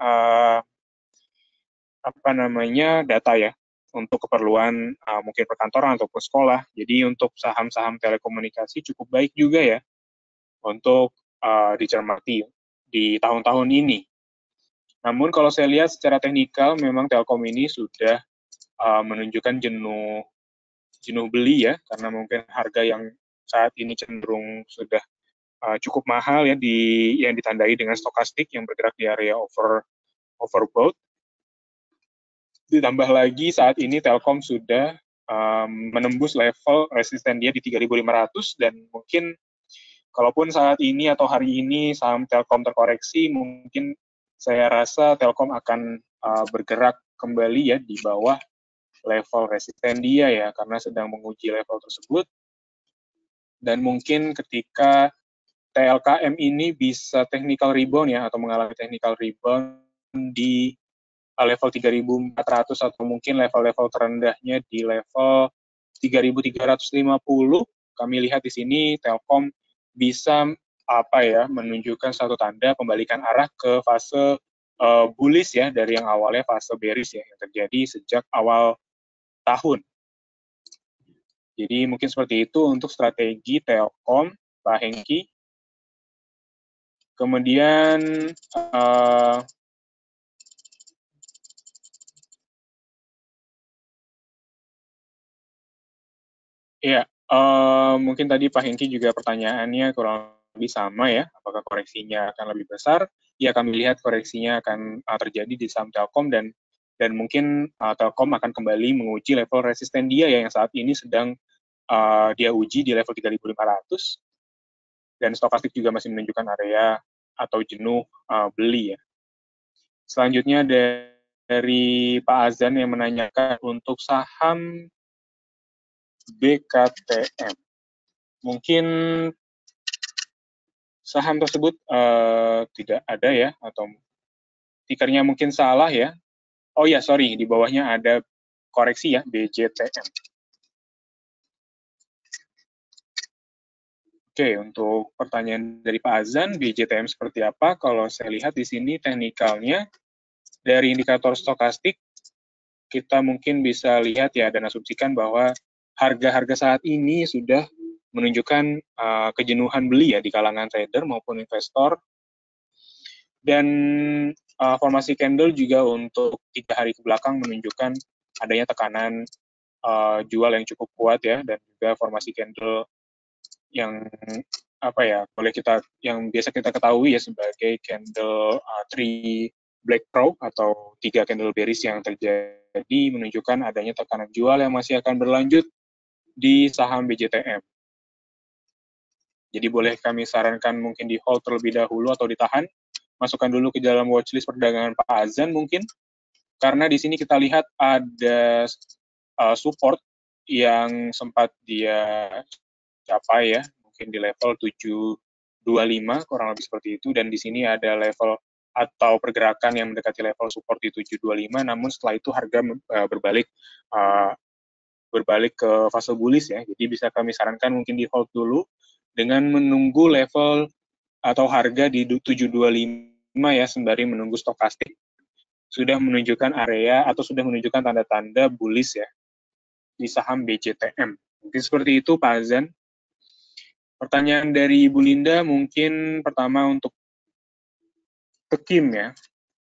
data ya untuk keperluan mungkin perkantoran ataupun sekolah. Jadi untuk saham-saham telekomunikasi cukup baik juga ya untuk dicermati di tahun-tahun ini. Namun kalau saya lihat secara teknikal memang Telkom ini sudah menunjukkan jenuh beli ya, karena mungkin harga yang saat ini cenderung sudah cukup mahal ya yang ditandai dengan stokastik yang bergerak di area overbought. Ditambah lagi saat ini Telkom sudah menembus level resisten dia di 3.500 dan mungkin kalaupun saat ini atau hari ini saham Telkom terkoreksi, mungkin saya rasa Telkom akan bergerak kembali ya di bawah level resisten dia ya, karena sedang menguji level tersebut. Dan mungkin ketika TLKM ini bisa technical rebound ya, atau mengalami technical rebound di level 3.400 atau mungkin level-level terendahnya di level 3.350, kami lihat di sini Telkom bisa menunjukkan satu tanda pembalikan arah ke fase bullish ya, dari yang awalnya fase bearish ya yang terjadi sejak awal tahun. Jadi mungkin seperti itu untuk strategi Telkom, Pak Hengki. Kemudian ya, mungkin tadi Pak Hengki juga pertanyaannya kurang lebih sama ya, apakah koreksinya akan lebih besar? Ya, kami lihat koreksinya akan terjadi di saham Telkom dan mungkin Telkom akan kembali menguji level resisten dia ya, yang saat ini sedang dia uji di level 3.500 dan stokastik juga masih menunjukkan area atau jenuh beli ya. Selanjutnya dari Pak Azan yang menanyakan untuk saham BKTM. Mungkin saham tersebut tidak ada ya, atau tikernya mungkin salah ya. Oh ya, sorry, di bawahnya ada koreksi ya, BJTM. Oke, untuk pertanyaan dari Pak Azan, BJTM seperti apa? Kalau saya lihat di sini teknikalnya, dari indikator stokastik, kita mungkin bisa lihat ya, dan asumsikan bahwa harga-harga saat ini sudah menunjukkan kejenuhan beli ya di kalangan trader maupun investor. Dan formasi candle juga untuk 3 hari ke belakang menunjukkan adanya tekanan jual yang cukup kuat ya, dan juga formasi candle yang yang biasa kita ketahui ya sebagai candle 3 black crow atau 3 candle bearish yang terjadi menunjukkan adanya tekanan jual yang masih akan berlanjut di saham BJTM. Jadi boleh kami sarankan mungkin di hold terlebih dahulu atau ditahan, masukkan dulu ke dalam watchlist perdagangan Pak Azan mungkin, karena di sini kita lihat ada support yang sempat dia capai ya, mungkin di level 725 kurang lebih seperti itu, dan di sini ada level atau pergerakan yang mendekati level support di 725, namun setelah itu harga berbalik ke fase bullish ya. Jadi bisa kami sarankan mungkin di hold dulu dengan menunggu level atau harga di 725 ya, sembari menunggu stokastik sudah menunjukkan area atau sudah menunjukkan tanda-tanda bullish ya di saham BJTM. Mungkin seperti itu Pak Azan. Pertanyaan dari Ibu Linda mungkin pertama untuk Tekim ya.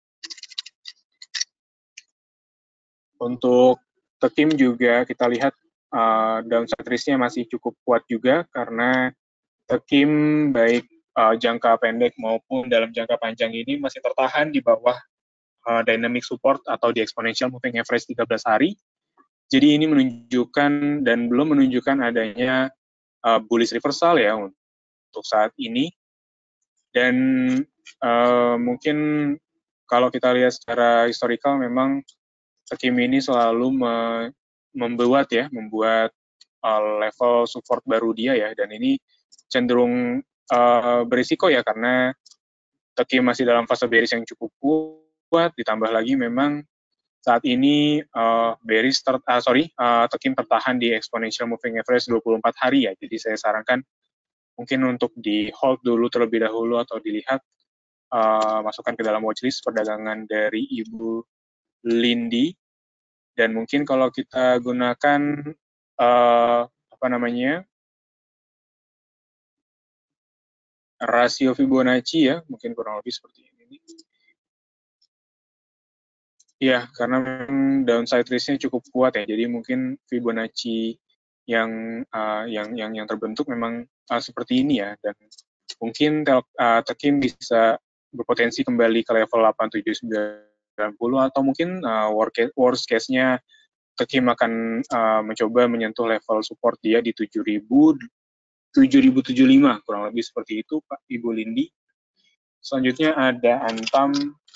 Untuk Tekim juga kita lihat downside risk-nya masih cukup kuat juga, karena Tekim baik jangka pendek maupun dalam jangka panjang ini masih tertahan di bawah dynamic support atau di exponential moving average 13 hari. Jadi ini menunjukkan dan belum menunjukkan adanya bullish reversal ya untuk saat ini. Dan mungkin kalau kita lihat secara historical memang Tekim ini selalu membuat level support baru dia ya, dan ini cenderung berisiko ya, karena Tekim masih dalam fase bearish yang cukup kuat, ditambah lagi memang saat ini Tekim tertahan di exponential moving average 24 hari ya. Jadi saya sarankan mungkin untuk di hold dulu terlebih dahulu atau dilihat, masukkan ke dalam watchlist perdagangan dari Ibu Lindi. Dan mungkin kalau kita gunakan apa namanya, rasio Fibonacci ya, mungkin kurang lebih seperti ini. Ya, karena memang downside risk-nya cukup kuat ya. Jadi mungkin Fibonacci yang terbentuk memang seperti ini ya. Dan mungkin Tekim bisa berpotensi kembali ke level 8790 atau mungkin worst case-nya Tekim akan mencoba menyentuh level support dia di 7.075 kurang lebih seperti itu Pak Ibu Lindi. Selanjutnya ada Antam.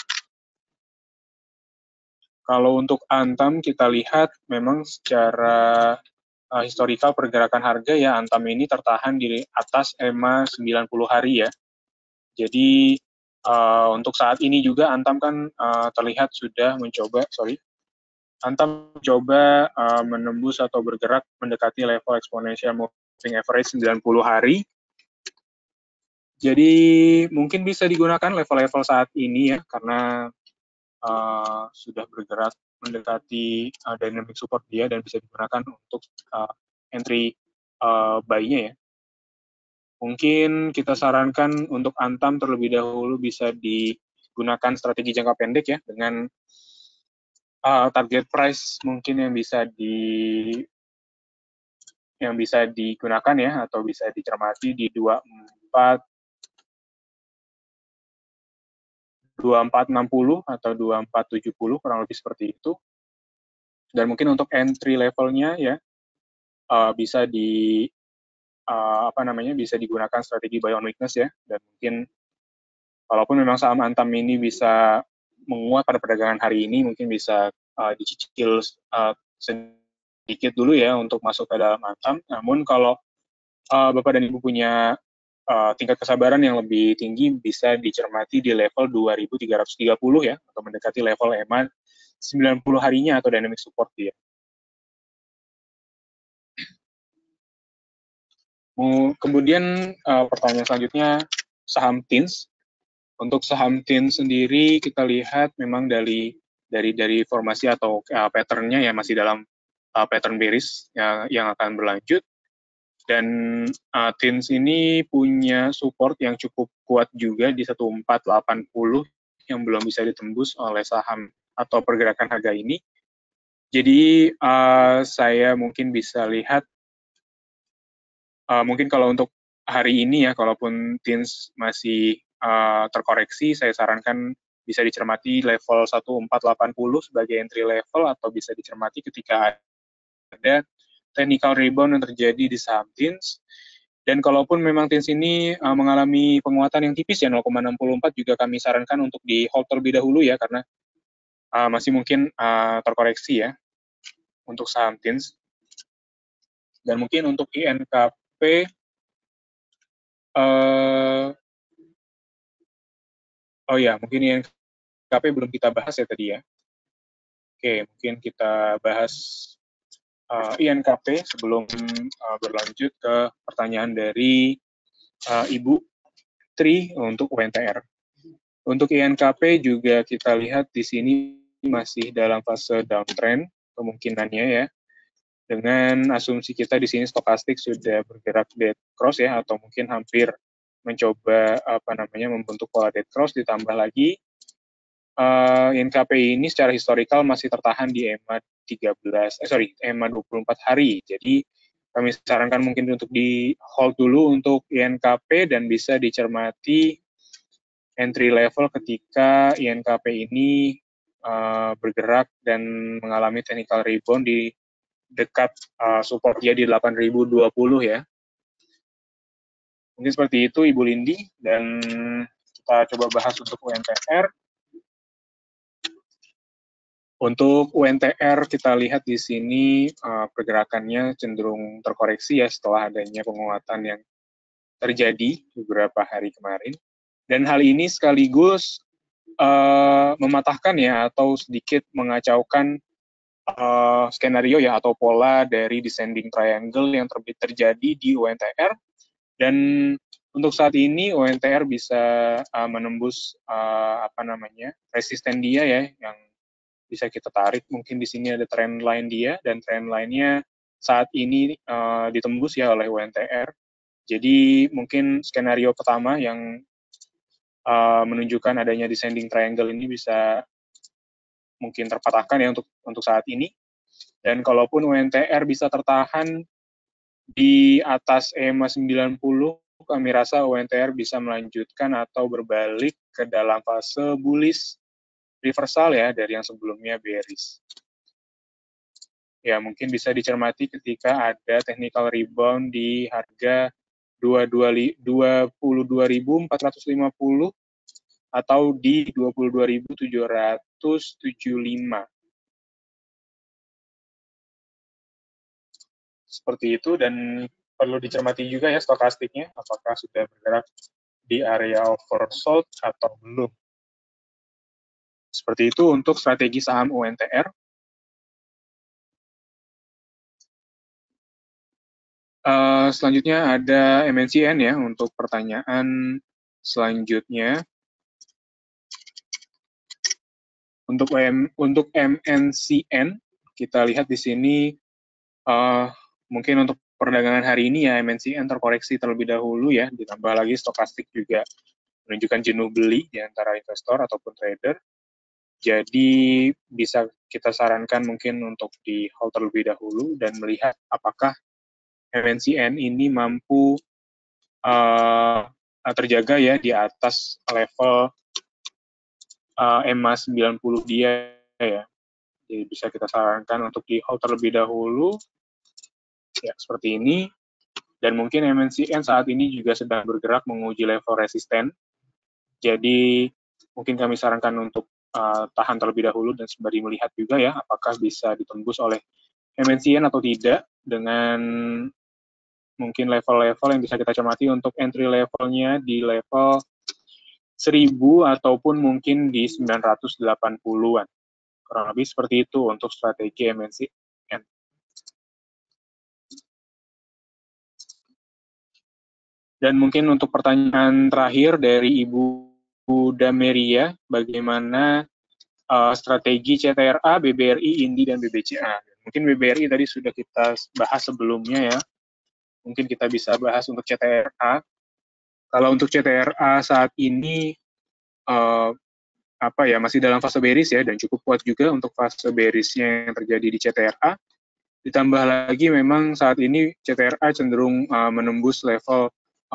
Kalau untuk Antam kita lihat memang secara historikal pergerakan harga ya Antam ini tertahan di atas EMA 90 hari ya. Jadi untuk saat ini juga Antam kan terlihat sudah mencoba, Antam mencoba menembus atau bergerak mendekati level exponential moving average 90 hari. Jadi mungkin bisa digunakan level-level saat ini ya, karena sudah bergerak mendekati dynamic support dia dan bisa digunakan untuk entry buy-nya ya. Mungkin kita sarankan untuk Antam terlebih dahulu bisa digunakan strategi jangka pendek ya, dengan target price mungkin yang bisa digunakan ya, atau bisa dicermati di 2460 atau 2470 kurang lebih seperti itu. Dan mungkin untuk entry levelnya ya bisa bisa digunakan strategi buy on weakness ya, dan mungkin walaupun memang saham Antam ini bisa menguat pada perdagangan hari ini, mungkin bisa dicicil sedikit dulu ya untuk masuk ke dalam Antam. Namun kalau Bapak dan Ibu punya tingkat kesabaran yang lebih tinggi, bisa dicermati di level 2330 ya, atau mendekati level EMA 90 harinya atau dynamic support dia. Kemudian pertanyaan selanjutnya, saham TINS. Untuk saham TINS sendiri kita lihat memang dari formasi atau pattern-nya ya masih dalam pattern bearish yang akan berlanjut. Dan TINS ini punya support yang cukup kuat juga di 1480 yang belum bisa ditembus oleh saham atau pergerakan harga ini. Jadi saya mungkin bisa lihat mungkin kalau untuk hari ini ya, kalaupun TINS masih terkoreksi, saya sarankan bisa dicermati level 1480 sebagai entry level, atau bisa dicermati ketika ada technical rebound yang terjadi di saham TINS. Dan kalaupun memang TINS ini mengalami penguatan yang tipis ya 0,64, juga kami sarankan untuk di hold terlebih dahulu ya, karena masih mungkin terkoreksi ya untuk saham TINS. Dan mungkin untuk INKP oh ya, mungkin INKP belum kita bahas ya tadi ya. Oke, mungkin kita bahas INKP sebelum berlanjut ke pertanyaan dari Ibu Tri untuk UNTR. Untuk INKP juga kita lihat di sini masih dalam fase downtrend kemungkinannya ya. Dengan asumsi kita di sini stokastik sudah bergerak dead cross ya, atau mungkin hampir mencoba membentuk pola dead cross, ditambah lagi INKP ini secara historikal masih tertahan di EMA 24 hari. Jadi kami sarankan mungkin untuk di hold dulu untuk INKP dan bisa dicermati entry level ketika INKP ini bergerak dan mengalami technical rebound di dekat support dia di 8.020 ya. Mungkin seperti itu Ibu Lindi, dan kita coba bahas untuk UNTR. Untuk UNTR kita lihat di sini pergerakannya cenderung terkoreksi ya setelah adanya penguatan yang terjadi beberapa hari kemarin. Dan hal ini sekaligus mematahkan ya, atau sedikit mengacaukan skenario ya, atau pola dari descending triangle yang terjadi di UNTR, Dan untuk saat ini ONTR bisa menembus resisten dia ya, yang bisa kita tarik. Mungkin di sini ada trend line dia, dan trend line-nya saat ini ditembus ya oleh ONTR. Jadi mungkin skenario pertama yang menunjukkan adanya descending triangle ini bisa mungkin terpatahkan ya untuk saat ini. Dan kalaupun UNTR bisa tertahan di atas EMA 90, kami rasa UNTR bisa melanjutkan atau berbalik ke dalam fase bullish reversal ya dari yang sebelumnya bearish. Ya, mungkin bisa dicermati ketika ada technical rebound di harga 22.450 atau di 22.775. Seperti itu, dan perlu dicermati juga ya stokastiknya, apakah sudah bergerak di area oversold atau belum. Seperti itu untuk strategi saham UNTR. Selanjutnya ada MNCN ya untuk pertanyaan selanjutnya. Untuk MNCN, kita lihat di sini mungkin untuk perdagangan hari ini ya MNCN terkoreksi terlebih dahulu ya, ditambah lagi stokastik juga menunjukkan jenuh beli di antara investor ataupun trader. Jadi bisa kita sarankan mungkin untuk di hold terlebih dahulu dan melihat apakah MNCN ini mampu terjaga ya di atas level EMA 90 dia ya. Jadi bisa kita sarankan untuk di hold terlebih dahulu ya seperti ini. Dan mungkin MNCN saat ini juga sedang bergerak menguji level resisten. Jadi mungkin kami sarankan untuk tahan terlebih dahulu dan sembari melihat juga ya apakah bisa ditembus oleh MNCN atau tidak, dengan mungkin level-level yang bisa kita cermati untuk entry levelnya di level 1000 ataupun mungkin di 980-an. Kurang lebih seperti itu untuk strategi MNCN. Dan mungkin untuk pertanyaan terakhir dari Ibu Dameria, bagaimana strategi CTRA, BBRI, INDI, dan BBCA. Mungkin BBRI tadi sudah kita bahas sebelumnya ya. Mungkin kita bisa bahas untuk CTRA. Kalau untuk CTRA saat ini masih dalam fase bearish ya, dan cukup kuat juga untuk fase bearishnya yang terjadi di CTRA. Ditambah lagi memang saat ini CTRA cenderung menembus level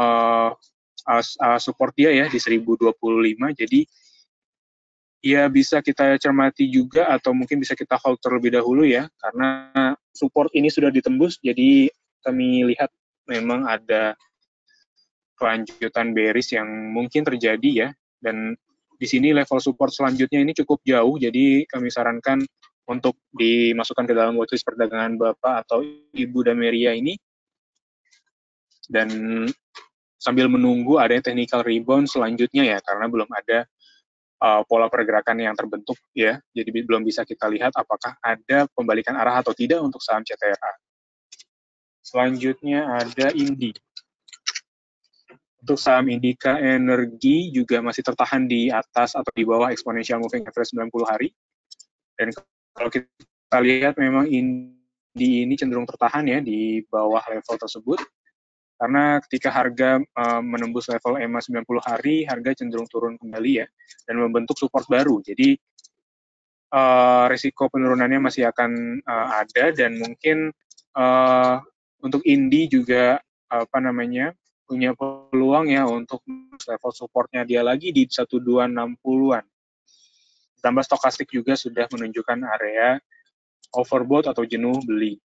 support dia ya di 1025. Jadi ya bisa kita cermati juga atau mungkin bisa kita hold terlebih dahulu ya, karena support ini sudah ditembus, jadi kami lihat memang ada kelanjutan bearish yang mungkin terjadi ya, dan di sini level support selanjutnya ini cukup jauh, jadi kami sarankan untuk dimasukkan ke dalam watchlist perdagangan Bapak atau Ibu Dameria ini, dan sambil menunggu adanya technical rebound selanjutnya ya, karena belum ada pola pergerakan yang terbentuk ya, jadi belum bisa kita lihat apakah ada pembalikan arah atau tidak untuk saham CTRA. Selanjutnya ada INDI. Untuk saham Indika Energi juga masih tertahan di atas atau di bawah exponential moving average 90 hari. Dan kalau kita lihat memang INDI ini cenderung tertahan ya di bawah level tersebut. Karena ketika harga menembus level EMA 90 hari, harga cenderung turun kembali ya, dan membentuk support baru. Jadi risiko penurunannya masih akan ada, dan mungkin untuk INDI juga punya peluang ya untuk level supportnya dia lagi di 1260-an. Tambah stokastik juga sudah menunjukkan area overbought atau jenuh beli.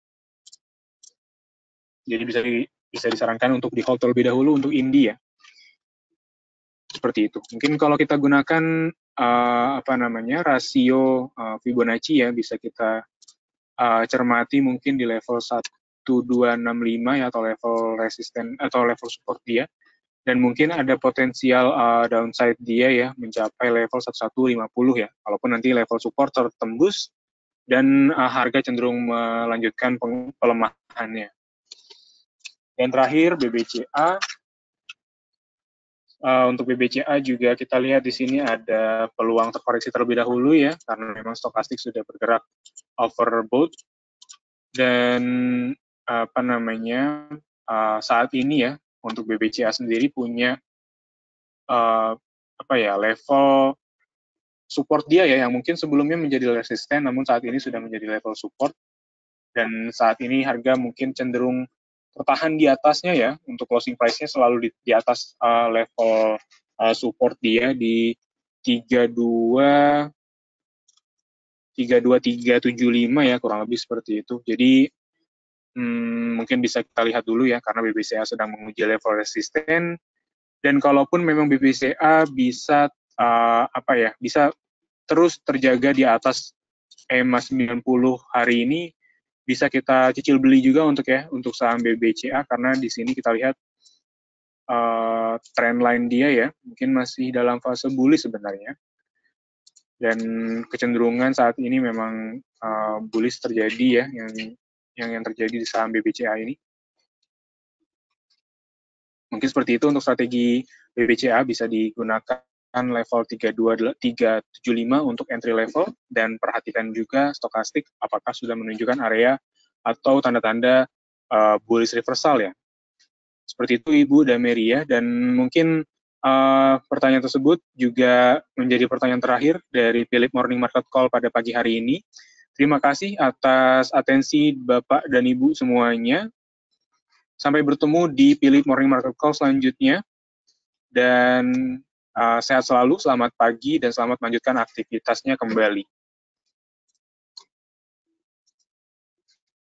Jadi bisa disarankan untuk di hold terlebih dahulu untuk INDI ya. Seperti itu. Mungkin kalau kita gunakan rasio Fibonacci ya, bisa kita cermati mungkin di level 1265 ya, atau level resisten atau level support dia, dan mungkin ada potensial downside dia ya mencapai level 1150 ya, walaupun nanti level support tertembus dan harga cenderung melanjutkan pelemahannya. Dan terakhir BBCA. Untuk BBCA juga kita lihat di sini ada peluang terkoreksi terlebih dahulu ya, karena memang stokastik sudah bergerak overbought. Dan apa namanya, saat ini ya, untuk BBCA sendiri punya apa ya, level support dia ya, yang mungkin sebelumnya menjadi resisten, namun saat ini sudah menjadi level support. Dan saat ini harga mungkin cenderung tertahan di atasnya ya, untuk closing price-nya selalu di atas level support dia di 32 375 ya, kurang lebih seperti itu. Jadi mungkin bisa kita lihat dulu ya, karena BBCA sedang menguji level resisten. Dan kalaupun memang BBCA bisa apa ya, bisa terus terjaga di atas EMA 90 hari ini, bisa kita cicil beli juga untuk saham BBCA, karena di sini kita lihat trendline dia ya, mungkin masih dalam fase bullish sebenarnya. Dan kecenderungan saat ini memang bullish terjadi ya, yang terjadi di saham BBCA ini. Mungkin seperti itu untuk strategi BBCA, bisa digunakan level 375 untuk entry level, dan perhatikan juga stokastik apakah sudah menunjukkan area atau tanda-tanda bullish reversal ya. Seperti itu Ibu Dameria, dan mungkin pertanyaan tersebut juga menjadi pertanyaan terakhir dari Philip Morning Market Call pada pagi hari ini. Terima kasih atas atensi Bapak dan Ibu semuanya. Sampai bertemu di Philip Morning Market Call selanjutnya. Dan sehat selalu, selamat pagi, dan selamat melanjutkan aktivitasnya kembali.